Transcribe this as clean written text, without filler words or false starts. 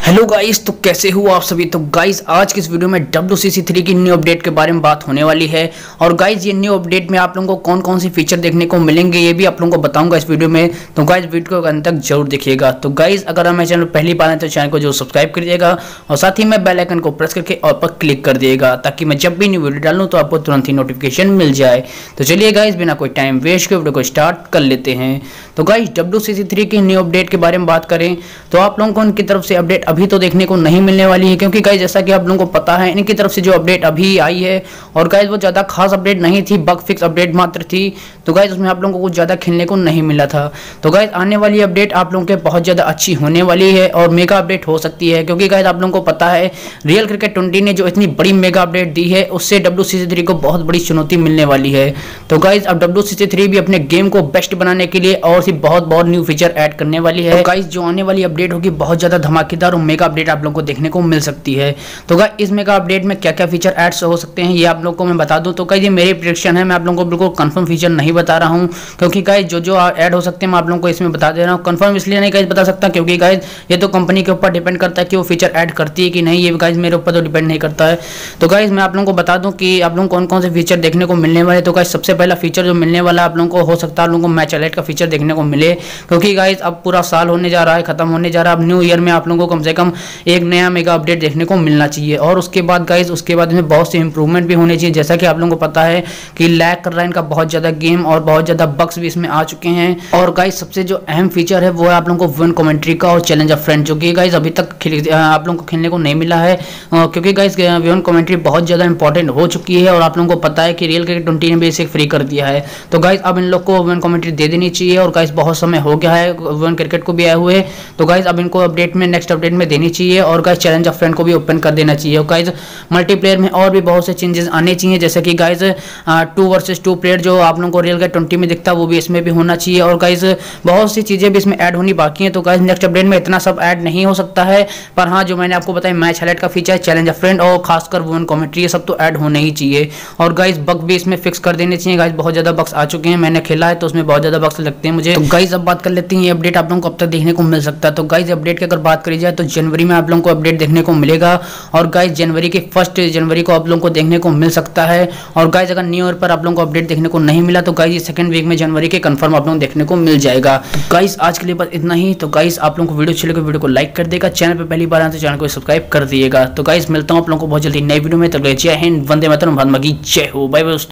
Hello guys, तो कैसे हो आप सभी। तो गाइस आज की इस वीडियो में WCC3 की न्यू अपडेट के बारे में बात होने वाली है। और गाइस ये न्यू अपडेट में आप लोगों को कौन कौन सी फीचर देखने को मिलेंगे ये भी आप लोगों को बताऊंगा इस वीडियो में। तो गाइस वीडियो को अंत तक जरूर देखिएगा। तो गाइस अगर हमारे चैनल पहली बार है तो चैनल को जरूर सब्सक्राइब करिएगा और साथ ही में बेल आइकन को प्रेस करके ऑल पर क्लिक कर दिएगा ताकि मैं जब भी न्यू वीडियो डालूँ तो आपको तुरंत ही नोटिफिकेशन मिल जाए। तो चलिए गाइस बिना कोई टाइम वेस्ट के वीडियो को स्टार्ट कर लेते हैं। तो गाइस WCC3 की न्यू अपडेट के बारे में बात करें तो आप लोगों को इनकी तरफ से अपडेट अभी तो देखने को नहीं मिलने वाली है, क्योंकि गाइस जैसा कि आप लोगों को पता है इनकी तरफ से जो अपडेट अभी आई है और गाइस वो ज़्यादा खास अपडेट नहीं थी, बग फिक्स अपडेट मात्र थी। तो गाइस उसमें आप लोगों को कुछ ज़्यादा खेलने को नहीं मिला था। तो गाइस आने वाली अपडेट आप लोगों के बहुत ज़्यादा अच्छी होने वाली है और मेगा अपडेट हो सकती है, क्योंकि गाइस आप लोगों को पता है रियल क्रिकेट 20 ने जो इतनी बड़ी मेगा अपडेट दी है उससे WCC3 को बहुत बड़ी चुनौती मिलने वाली है। तो गाइस अब WCC3 भी अपने गेम को बेस्ट बनाने के लिए और सी बहुत न्यू फीचर ऐड करने वाली है। तो गाइस जो आने वाली अपडेट होगी बहुत ज़्यादा धमाकेदार और मेगा अपडेट आप लोगों को देखने को मिल सकती है। तो गाइस इस मेगा अपडेट में क्या क्या फीचर ऐड्स हो सकते हैं ये आप लोगों को मैं बता दूं। तो गाइस ये मेरी प्रेडिक्शन है, मैं आप लोगों को बिल्कुल कंफर्म फीचर नहीं बता रहा हूं, क्योंकि गाइस जो ऐड हो सकते हैं मैं आप लोगों को इसमें बता दे रहा हूं। कंफर्म इसलिए नहीं गाइस बता सकता क्योंकि गाइस ये तो कंपनी के ऊपर डिपेंड करता है कि वो फीचर ऐड करती है कि नहीं, ये गाइस मेरे ऊपर तो डिपेंड नहीं करता है। तो गाइस मैं आप लोगों को बता दूं कि आप लोगों को कौन कौन से फीचर देखने को मिलने वाले। तो गाइस सबसे पहला फीचर जो मिलने वाला आप लोगों को हो सकता है आप लोगों को मैच अलर्ट का फीचर देखने को मिले, क्योंकि गाइस अब पूरा साल होने जा रहा है, खत्म होने जा रहा है। अब न्यू ईयर में आप लोगों को कम से कम एक नया मेगा अपडेट देखने को मिलना चाहिए। और उसके बाद गाइस उसके बाद इसमें बहुत से इंप्रूवमेंट भी होने चाहिए, जैसा कि आप लोगों को पता है कि लैग कर रहा है इनका बहुत ज़्यादा गेम और बहुत ज़्यादा बग्स भी इसमें आ चुके हैं। और गाइस सबसे जो अहम फीचर है वो है आप लोगों को वन कमेंट्री का और चैलेंज ऑफ फ्रेंड, जो कि गाइस अभी तक आप लोगों को खेलने को नहीं मिला है, क्योंकि गाइस वन कमेंट्री बहुत ज़्यादा इंपॉर्टेंट हो चुकी है और आप लोगों को पता है कि रियल क्रिकेट 20 ने भी इसे फ्री कर दिया है। तो गाइस अब इन लोग को वन कमेंट्री दे देनी चाहिए और गाइस बहुत समय हो गया है वन क्रिकेट को भी आए हुए। तो गाइस अब इनको अपडेट में नेक्स्ट अपडेट में देनी चाहिए और गाइस चैलेंज ऑफ फ्रेंड को भी ओपन कर देना चाहिए। और गाइस मल्टीप्लेयर में और भी बहुत से चेंजेस आने चाहिए, जैसे कि गाइस 2 वर्सेस 2 प्लेयर जो आप लोगों को रियल क्रिकेट 20 में दिखता है वो भी इसमें भी होना चाहिए। और गाइस बहुत सी चीज़ें भी इसमें ऐड होनी बाकी हैं। तो गाइस नेक्स्ट अपडेट में इतना सब ऐड नहीं हो सकता है, पर हाँ जो मैंने आपको बताया मैच हाईलाइट का फीचर, चैलेंज ऑफ फ्रेंड और खासकर वन कमेंट्री, ये सब तो ऐड होने ही चाहिए। और गाइस बग भी इसमें फिक्स कर देने चाहिए। गाइस बहुत ज़्यादा बग्स आ चुके हैं, मैंने खेला है तो उसमें बहुत ज़्यादा बग्स लगते हैं मुझे। तो गाइस अब बात कर लेते हैं ये अपडेट आप लोगों को अब तक देखने को मिल सकता है। तो गाइस अपडेट की अगर बात करी जाए तो जनवरी में आप लोगों को अपडेट देखने को मिलेगा और गाइस जनवरी के 1 जनवरी को आप लोगों को देखने को मिल सकता है। और गाइस अगर न्यू ईयर पर आप लोगों को अपडेट देखने को नहीं मिला तो गाइस ये सेकंड वीक में जनवरी के कंफर्म आप लोगों को देखने को मिल जाएगा। तो गाइस आज के लिए बस इतना ही। तो गाइस आप लोगों को वीडियो अच्छी लगे वीडियो को लाइक कर देगा, चैनल पर पहली बार आए तो चैनल को सब्सक्राइब कर दिएगा। तो गाइस मिलता हूं आप लोगों को बहुत जल्दी नई वीडियो में। तब तक जय हिंद, वंदे मातरम, भारत मां की जय हो, बाय बाय।